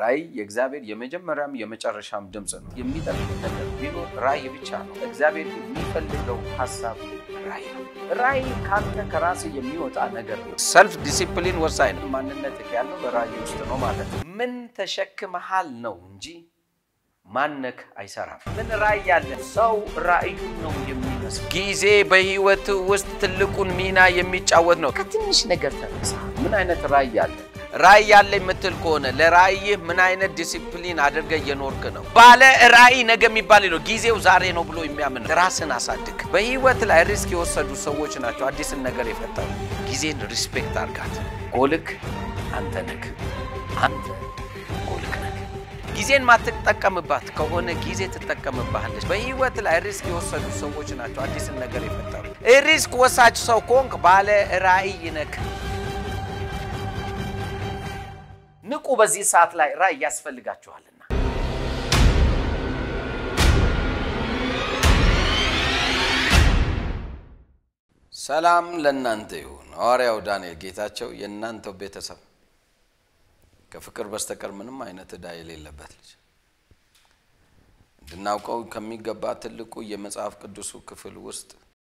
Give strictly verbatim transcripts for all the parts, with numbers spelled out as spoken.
ራይ የእግዚአብሔር የመጀመሪያም የመጨረሻም ድምጽ ነው የሚጠቅም ነገር ቢኖር ራይ ብቻ ነው እግዚአብሔር የሚፈልገው ሐሳብ ራይ ነው ራይ ካንተ ከራስ የሚወጣ ነገር ነው ሰልፍ ዲሲፕሊን ወሳኝ ነው ማንነት ያለው በራይ ውስጥ ነው ማለት ምን ተሸክመሃል ነው እንጂ ማንነክ አይሰራም ምን ራይ ያለ ሰው ራዩ ነው የሚመስል ጊዜ በህይወት ውስጥ ትልቁን ሚና የሚጫወት ነው ከትንሽ ነገር ተነሳ ምን አይነት ራይ ያለ ራይ ያለ የምትል ከሆነ ለራይ ምን አይነት ዲሲፕሊን አድርገ የኖርክ ነው ባለ ራይ ነገ የሚባል ነው ጊዜው ዛሬ ነው ብሎ የሚያምን ራስን አሳድግ በህይወት ላይ ሪስክ የወሰዱ ሰዎች ናቸው አዲስ ነገር የፈጠሩ ጊዜን ሪስፔክት አድርጋት ጎልክ አንተ ነክ አንተ ጎልክ ነክ ጊዜን ማትጠቀምባት ከሆነ ጊዜ ትጠቀምባለች በህይወት ላይ ሪስክ የወሰዱ ሰዎች ናቸው አዲስ ነገር የፈጠሩ ሪስክ ወሳጅ ሰው ኮንክ ባለ ራይ ነክ ንቁ በዚህ ሰዓት ላይ ራይ ያስፈልጋችኋልና ሰላም ለእናንተ ይሁን ሐዋርያው ዳንኤል ጌታቸው የእናንተው ቤተሰብ ከፍቅር በስተቀር ምንም አይነት ዕዳ የሌለበት ልጅ እንድናውቀው ከሚገባ ትልቁ የመጽሐፍ ቅዱስ ክፍል ውስጥ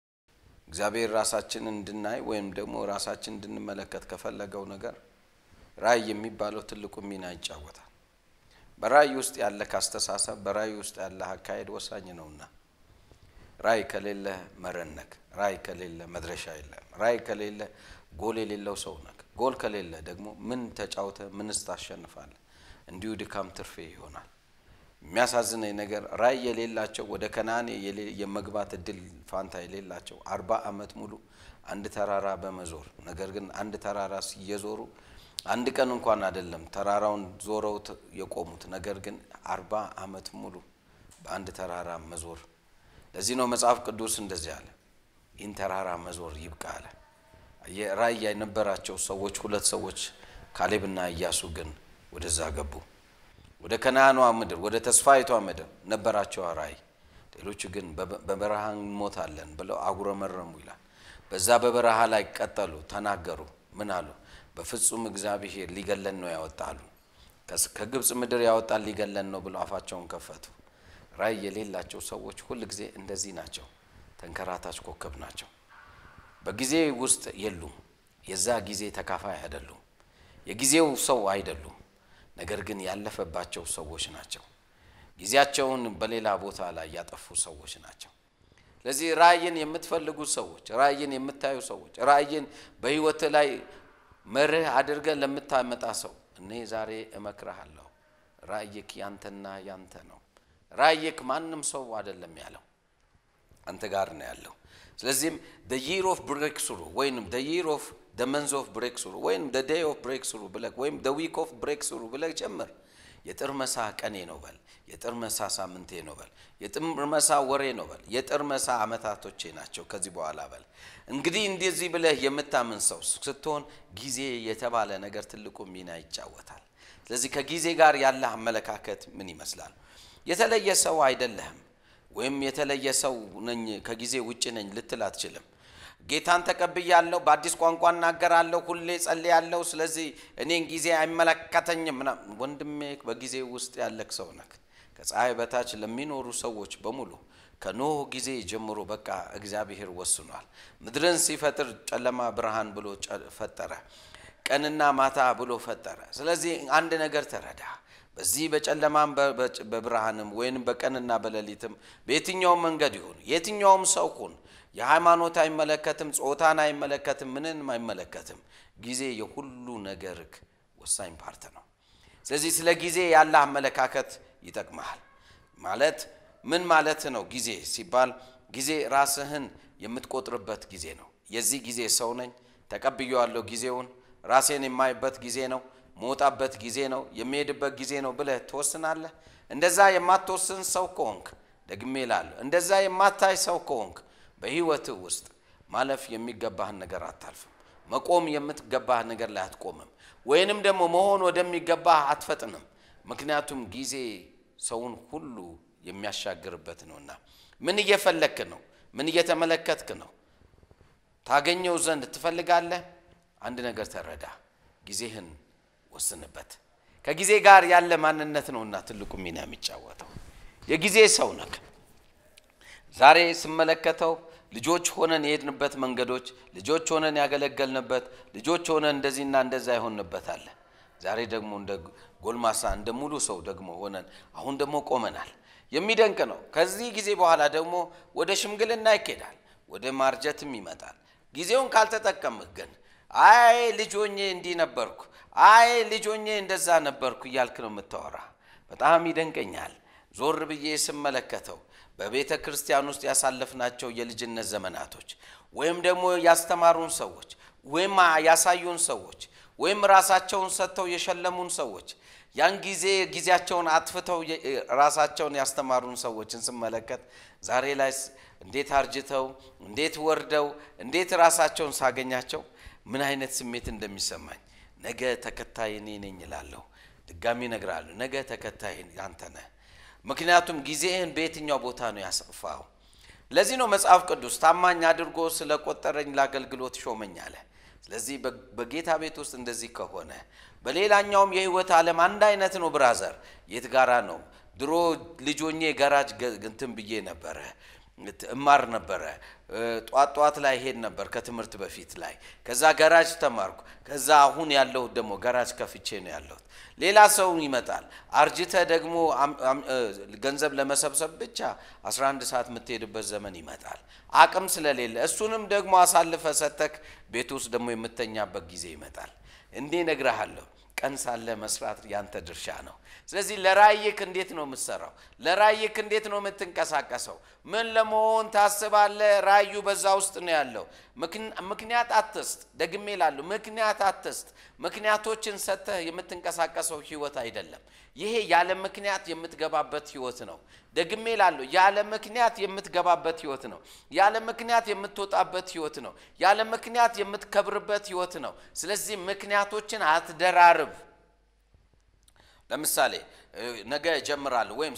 እግዚአብሔር ራሳችንን እንድናይ ወይም ደግሞ ራሳችንን እንድንመለከት ከፈለገው ነገር ራይ የሚባለው ትልቁ ሚና ይጫወታል በራይ ውስጥ ያለ ካስተሳሰብ በራይ ውስጥ ያለ አካሄድ ወሳኝ ነውና ራይ ከሌለ መረነክ ራይ ከሌለ መድረሻ የለም ራይ ከሌለ ጎል የሌለው ሰው ነክ ጎል ከሌለ ደግሞ ምን ተጫውተ ምንስ ታሸንፋለህ እንዲሁ ድካም ትርፌ ይሆናል የሚያሳዝነኝ ነገር ራይ የሌላቸው ወደ ከናኔ የመግባት እድል ፋንታ የሌላቸው አርባ አመት ሙሉ አንድ ተራራ በመዞር ነገር ግን አንድ ተራራ ሲየዞሩ አንድ ቀን እንኳን አይደለም ተራራውን ዞረው የቆሙት ነገር ግን አርባ አመት ሙሉ በአንድ ተራራ መዞር ለዚህ ነው መጽሐፍ ቅዱስ እንደዚህ ያለ ይህን ተራራ መዞር ይብቃል የራይ የነበራቸው ሰዎች ሁለት ሰዎች ካሌብና ኢያሱ ግን ወደዛ ገቡ ወደ ከነዓኗ ምድር ወደ ተስፋይቷ ምድር ነበራቸው ራይ ሌሎች ግን በበረሃን ሞታለን ብለው አጉረመረሙ ይላል በዛ በበረሃ ላይ ቀጠሉ ተናገሩ ምን አሉ በፍጹም እግዚአብሔር ሊገለን ነው ያወጣሉ ከግብጽ ምድር ያወጣል ሊገለን ነው ብለው አፋቸውን ከፈቱ ራይ የሌላቸው ሰዎች ሁሉ ጊዜ እንደዚህ ናቸው ተንከራታች ኮከብ ናቸው በጊዜ ውስጥ የሉም የዛ ጊዜ ተካፋይ አይደሉም የጊዜው ሰው አይደሉም ነገር ግን ያለፈባቸው ሰዎች ናቸው ጊዜያቸውን በሌላ ቦታ ላይ ያጠፉ ሰዎች ናቸው ለዚህ ራይን የምትፈልጉ ሰዎች ራይን የምታዩ ሰዎች ራይን በህይወት ላይ መርህ አድርገ ለምታመጣ ሰው እኔ ዛሬ እመክራለሁ ራይክ ያንተና ያንተ ነው ራይክ ማንንም ሰው አይደለም ያለው አንተ ጋር ነው ያለው ስለዚህ the year of breakthrough ወይንም the year of the month of breakthrough ወይንም the day of breakthrough ብለህ ወይንም the week of breakthrough ብለህ ጀምር የጥርመሳ ቀኔ ነው በል የጥርመሳ ሳምንቴ ነው በል የጥርመሳ ወሬ ነው በል የጥርመሳ አመታቶቼ ናቸው ከዚህ በኋላ በል እንግዲህ እንደዚህ ብለህ የምታምን ሰው ስትሆን ጊዜ የተባለ ነገር ትልቁ ሚና ይጫወታል ስለዚህ ከጊዜ ጋር ያለ አመለካከት ምን ይመስላል የተለየ ሰው አይደለም ወይም የተለየ ሰው ነኝ ከጊዜ ውጪ ነኝ ልትል አትችልም ጌታን ተቀበያለሁ በአዲስ ቋንቋ እናገራለሁ ሁሌ ጸልያለሁ ስለዚህ እኔን ጊዜ አይመለከተኝም ወንድሜ በጊዜ ውስጥ ያለክ ሰው ነክ ከፀሐይ በታች ለሚኖሩ ሰዎች በሙሉ ከኖህ ጊዜ ጀምሮ በቃ እግዚአብሔር ወስኗል ምድርን ሲፈጥር ጨለማ ብርሃን ብሎ ፈጠረ ቀንና ማታ ብሎ ፈጠረ ስለዚህ አንድ ነገር ተረዳ በዚህ በጨለማም በብርሃንም ወይንም በቀንና በሌሊትም በየትኛው መንገድ ይሁን የትኛውም ሰው ሁን የሃይማኖት አይመለከትም ጾታን አይመለከትም ምንንም አይመለከትም ጊዜ የሁሉ ነገርክ ወሳኝ ፓርት ነው ስለዚህ ስለ ጊዜ ያለ አመለካከት ይጠቅማል ማለት ምን ማለት ነው ጊዜ ሲባል ጊዜ ራስህን የምትቆጥርበት ጊዜ ነው የዚህ ጊዜ ሰው ነኝ ተቀብያለሁ ጊዜውን ራሴን የማይበት ጊዜ ነው ሞታበት ጊዜ ነው የሚሄድበት ጊዜ ነው ብለህ ተወስናለህ እንደዛ የማትወስን ሰው ከሆንክ ደግሜ እላለሁ እንደዛ የማታይ ሰው ከሆንክ በህይወት ውስጥ ማለፍ የሚገባህ ነገር አታልፍም መቆም የምትገባህ ነገር ላይ አትቆምም ወይንም ደግሞ መሆን ወደሚገባህ አትፈጥንም ምክንያቱም ጊዜ ሰውን ሁሉ የሚያሻግርበት ነውና ምን እየፈለክ ነው ምን እየተመለከትክ ነው ታገኘው ዘንድ ትፈልጋለህ አንድ ነገር ተረዳ ጊዜህን ወስንበት ከጊዜ ጋር ያለ ማንነት ነውና ትልቁ ሚና የሚጫወተው የጊዜ ሰው ነክ ዛሬ ስመለከተው ልጆች ሆነን የሄድንበት መንገዶች ልጆች ሆነን ያገለገልንበት ልጆች ሆነን እንደዚህና እንደዛ ይሆንበት አለ ዛሬ ደግሞ እንደ ጎልማሳ እንደ ሙሉ ሰው ደግሞ ሆነን አሁን ደግሞ ቆመናል የሚደንቅ ነው ከዚህ ጊዜ በኋላ ደግሞ ወደ ሽምግልና ይኬዳል ወደ ማርጀትም ይመጣል ጊዜውን ካልተጠቀምክ ግን አይ ልጆኜ እንዲ ነበርኩ አይ ልጆኜ እንደዛ ነበርኩ ይያልክ ነው የምታወራ በጣም ይደንቀኛል ዞር ብዬ ስመለከተው በቤተ ክርስቲያን ውስጥ ያሳለፍናቸው የልጅነት ዘመናቶች ወይም ደግሞ ያስተማሩን ሰዎች ወይም ያሳዩን ሰዎች ወይም ራሳቸውን ሰጥተው የሸለሙን ሰዎች ያን ጊዜ ጊዜያቸውን አጥፍተው ራሳቸውን ያስተማሩን ሰዎችን ስመለከት ዛሬ ላይ እንዴት አርጅተው እንዴት ወርደው እንዴት ራሳቸውን ሳገኛቸው ምን አይነት ስሜት እንደሚሰማኝ ነገ ተከታይ እኔ ነኝ እላለሁ ድጋሚ እነግራለሁ ነገ ተከታይ አንተ ነህ ምክንያቱም ጊዜህን በየትኛው ቦታ ነው ያሰፋው ለዚህ ነው መጽሐፍ ቅዱስ ታማኝ አድርጎ ስለቆጠረኝ ለአገልግሎት ሾመኝ አለ ስለዚህ በጌታ ቤት ውስጥ እንደዚህ ከሆነ በሌላኛውም የህይወት ዓለም አንድ አይነት ነው ብራዘር የት ጋራ ነው ድሮ ልጆኜ ጋራጅ እንትን ብዬ ነበር እማር ነበር ጧት ጧት ላይ ሄድ ነበር ከትምርት በፊት ላይ ከዛ ጋራጅ ተማርኩ ከዛ አሁን ያለው ደግሞ ጋራጅ ከፍቼ ነው ያለው ሌላ ሰው ይመጣል አርጅተ ደግሞ ገንዘብ ለመሰብሰብ ብቻ አስራ አንድ ሰዓት የምትሄድበት ዘመን ይመጣል አቅም ስለሌለ እሱንም ደግሞ አሳልፈ ሰተክ ቤት ውስጥ ደግሞ የምተኛበት ጊዜ ይመጣል እንዴ ነግራሃለሁ ቀን ሳለ መስራት ያንተ ድርሻ ነው ስለዚህ ለራይክ እንዴት ነው የምትሰራው ለራይክ እንዴት ነው የምትንቀሳቀሰው ምን ለመሆን ታስባለህ ራዩ በዛ ውስጥ ነው ያለው ምክንያት አትስጥ ደግሜ ይላሉ ምክንያት አትስጥ ምክንያቶችን ሰተህ የምትንቀሳቀሰው ህይወት አይደለም ይሄ ያለ ምክንያት የምትገባበት ህይወት ነው ደግሜ ይላሉ ያለ ምክንያት የምትገባበት ህይወት ነው ያለ ምክንያት የምትወጣበት ህይወት ነው ያለ ምክንያት የምትከብርበት ህይወት ነው ስለዚህ ምክንያቶችን አትደራርብ ለምሳሌ ነገ ጀምራለሁ ወይም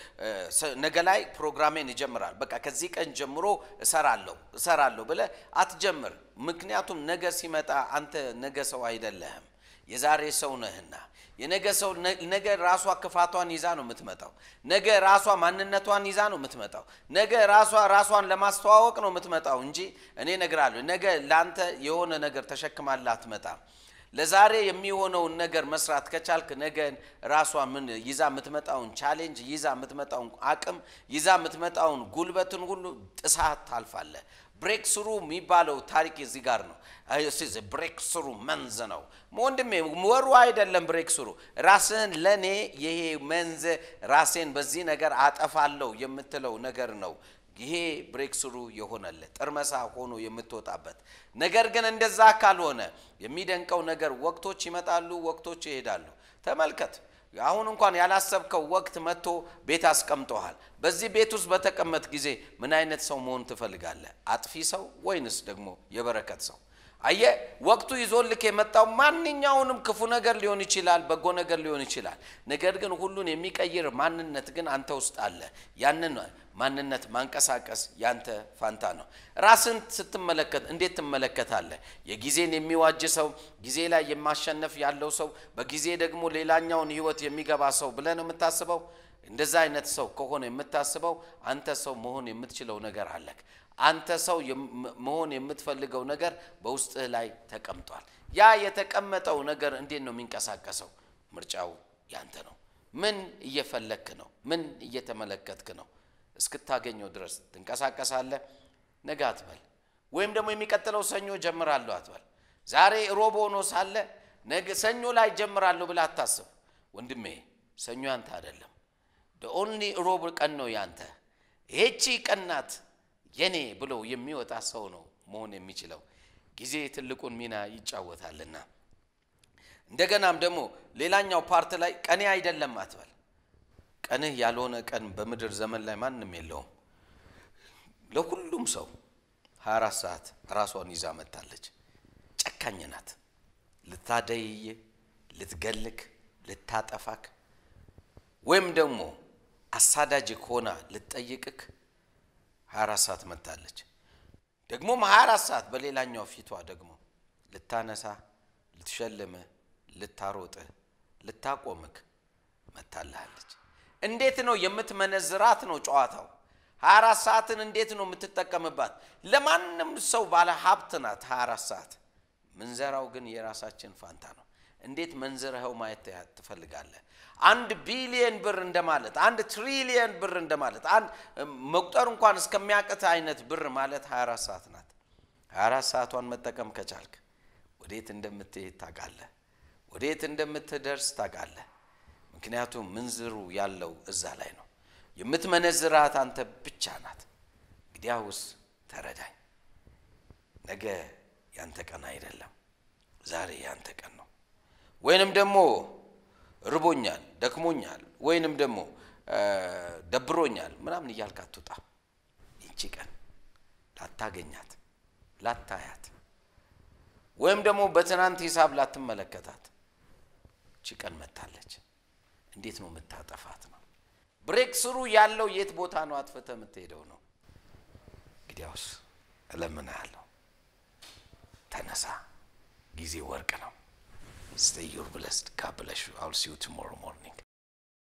ነገ ላይ ፕሮግራሜን ይጀምራል በቃ ከዚህ ቀን ጀምሮ እሰራለሁ እሰራለሁ ብለ አትጀምር ምክንያቱም ነገ ሲመጣ አንተ ነገ ሰው አይደለህም የዛሬ ሰው ነህና የነገ ሰው ነገ ራሷ ክፋቷን ይዛ ነው የምትመጣው ነገ ራሷ ማንነቷን ይዛ ነው የምትመጣው ነገ ራሷ ራሷን ለማስተዋወቅ ነው የምትመጣው እንጂ እኔ ነግራለሁ ነገ ላንተ የሆነ ነገር ተሸክማላ አትመጣም ለዛሬ የሚሆነው ነገር መስራት ከቻልክ ነገ ራሷ ምን ይዛ የምትመጣውን ቻሌንጅ ይዛ የምትመጣውን አቅም ይዛ የምትመጣውን ጉልበትን ሁሉ ጥሳት ታልፋለህ ብሬክ ስሩ የሚባለው ታሪክ እዚህ ጋር ነው አይሲዝ ብሬክ ስሩ መንዝ ነው ወንድሜ ወሩ አይደለም ብሬክ ስሩ ራስን ለኔ ይሄ መንዝ ራሴን በዚህ ነገር አጠፋለሁ የምትለው ነገር ነው ይሄ ብሬክ ስሩ የሆነለ ጥርመሳ ሆኖ የምትወጣበት ነገር ግን እንደዛ ካልሆነ የሚደንቀው ነገር ወቅቶች ይመጣሉ ወቅቶች ይሄዳሉ ተመልከት አሁን እንኳን ያላሰብከው ወቅት መጥቶ ቤት አስቀምጧል በዚህ ቤት ውስጥ በተቀመጥ ጊዜ ምን አይነት ሰው መሆን ትፈልጋለህ አጥፊ ሰው ወይንስ ደግሞ የበረከት ሰው አየ ወቅቱ ይዞልክ የመጣው ማንኛውንም ክፉ ነገር ሊሆን ይችላል በጎ ነገር ሊሆን ይችላል ነገር ግን ሁሉን የሚቀይር ማንነት ግን አንተ ውስጥ አለ ያንን ማንነት ማንቀሳቀስ ያንተ ፋንታ ነው ራስን ስትመለከት እንዴት ትመለከታለህ የጊዜን የሚዋጅ ሰው ጊዜ ላይ የማሸነፍ ያለው ሰው በጊዜ ደግሞ ሌላኛውን ህይወት የሚገባ ሰው ብለህ ነው የምታስበው እንደዛ አይነት ሰው ከሆነ የምታስበው አንተ ሰው መሆን የምትችለው ነገር አለክ አንተ ሰው መሆን የምትፈልገው ነገር በውስጥ ላይ ተቀምጧል ያ የተቀመጠው ነገር እንዴት ነው የሚንቀሳቀሰው ምርጫው ያንተ ነው ምን እየፈለክ ነው ምን እየተመለከትክ ነው እስክታገኘው ድረስ ትንቀሳቀሳለህ ነገ አትበል ወይም ደግሞ የሚቀጥለው ሰኞ ጀምራለሁ አትበል ዛሬ ሮብ ሆኖ ሳለ ነገ ሰኞ ላይ ጀምራለሁ ብለህ አታስብ ወንድሜ ሰኞ ያንተ አይደለም the only ሮብ ቀን ነው ያንተ እቺ ቀናት የኔ ብሎ የሚወጣ ሰው ነው መሆን የሚችለው ጊዜ ትልቁን ሚና ይጫወታልና እንደገናም ደግሞ ሌላኛው ፓርት ላይ ቀኔ አይደለም አትበል ቀንህ ያልሆነ ቀን በመድር ዘመን ላይ ማንንም የለውም ለሁሉም ሰው ሃያ አራት ሰዓት ራሷን ይዛ መጣለች ጨካኝ ናት ልታደይ ልትገልክ ልታጠፋክ ወይም ደግሞ አሳዳጅ ሆና ልትጠይቅክ ሃያ አራት ሰዓት መጣለች ደግሞ ሃያ አራት ሰዓት በሌላኛው ፊቷ ደግሞ ልታነሳ ልትሸልም ልታሮጥ ልታቆምክ መታለች እንዴት ነው የምትመነዝራት ነው ጨዋታው ሃያ አራት ሰዓትን እንዴት ነው የምትጠቀምባት ለማንንም ሰው ባለ ሀብት ናት ሃያ አራት ሰዓት መንዘራው ግን የራሳችን ፋንታ ነው እንዴት መንዘራው ማየት ትፈልጋለህ አንድ ቢሊየን ብር እንደማለት አንድ ትሪሊየን ብር እንደማለት አንድ መቁጠር እንኳን እስከሚያቀት አይነት ብር ማለት ሃያ አራት ሰዓት ናት ሃያ አራት ሰዓቷን መጠቀም ከቻልክ ወዴት እንደምትሄድ ታውቃለህ ወዴት እንደምትደርስ ታውቃለህ ምክንያቱም መንዝሩ ያለው እዛ ላይ ነው የምትመነዝራት አንተ ብቻ ናት እንግዲያውስ ተረዳኝ ነገ ያንተ ቀን አይደለም ዛሬ ያንተ ቀን ነው ወይንም ደግሞ ርቦኛል ደክሞኛል ወይንም ደግሞ ደብሮኛል ምናምን ይያልካቱጣ እንቺ ቀን ላታገኛት ላታያት ወይም ደግሞ በትናንት ሂሳብ ላትመለከታት እቺ ቀን መጣለች እንዴት ነው መታጠፋት ነው ብሬክ ስሩ ያለው የት ቦታ ነው አጥፈተ የምትሄደው ነው እንግዲያውስ እለምናለሁ ተነሳ ጊዜ ወርቅ ነው stay your blessed God bless you I'll see you tomorrow morning